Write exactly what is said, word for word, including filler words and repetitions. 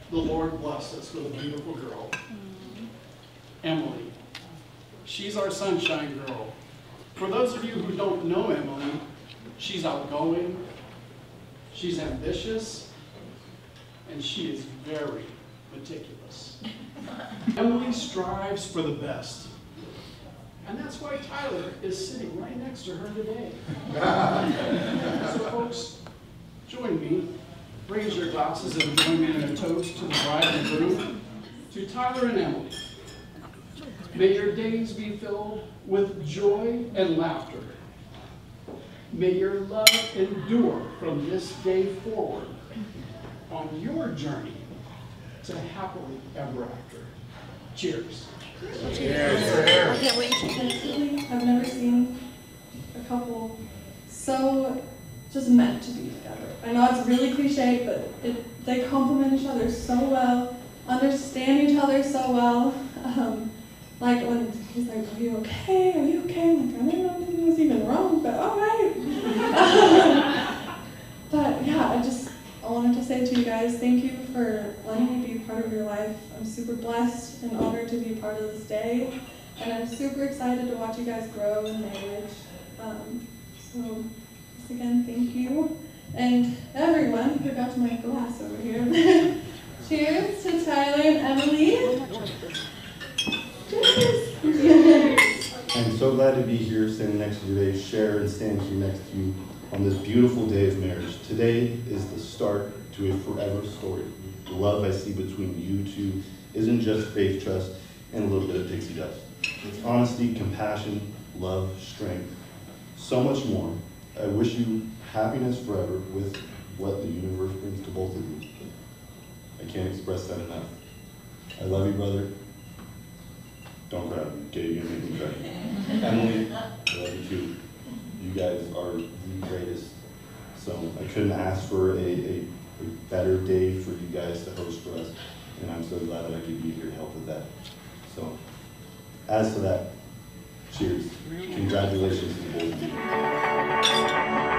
the Lord blessed us with a beautiful girl, Emily. She's our sunshine girl. For those of you who don't know Emily, she's outgoing, she's ambitious, and she is very meticulous. Emily strives for the best. And that's why Tyler is sitting right next to her today. So folks, join me. Raise your glasses and join me in a toast to the bride and groom, to Tyler and Emily. May your days be filled with joy and laughter. May your love endure from this day forward on your journey to happily ever after. Cheers. Cheers. I can't wait. I've never seen a couple so just meant to be together. I know it's really cliche, but it, they complement each other so well, understand each other so well. Um, like when he's like, "Are you okay? Are you okay?" I'm like, I don't know if anything was even wrong, but all right. But yeah, I just I wanted to say to you guys, thank you for letting me be part of your life. I'm super blessed and honored to be part of this day, and I'm super excited to watch you guys grow in marriage. Um, so, once again, thank you. And everyone who got my glass over here. Cheers to Tyler and Emily. Cheers. I'm so glad to be here standing next to you today, share and stand here next to you on this beautiful day of marriage. Today is the start to a forever story. The love I see between you two isn't just faith, trust, and a little bit of pixie dust. It's honesty, compassion, love, strength, so much more. I wish you happiness forever with what the universe brings to both of you. I can't express that enough. I love you, brother. Don't cry, okay? You're gonna make me cry. Emily, I love you too. You guys are the greatest. So I couldn't ask for a, a, a better day for you guys to host for us. And I'm so glad that I could be here to help with that. So as to that, cheers. Congratulations to both of you.